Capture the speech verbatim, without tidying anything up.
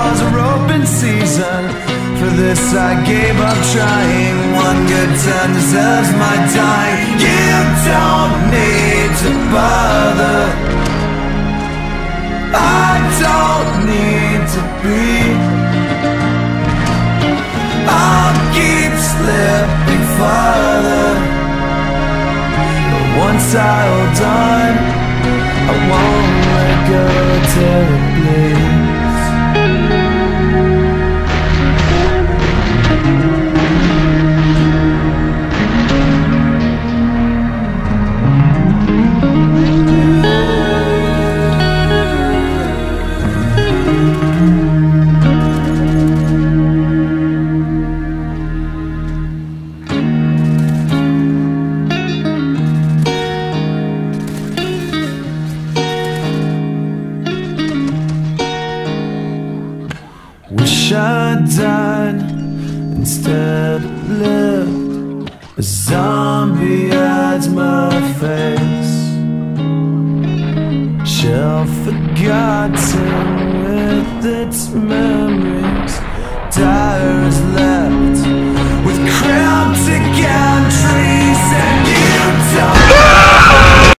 was a open season. For this I gave up trying. One good turn deserves my time. You don't need to bother. I don't need to be. I'll keep slipping farther, but once I hold on, I won't let go till it bleeds. Wish I'd died instead of lived. A zombie hides my face, shelf forgotten with its memories, dire as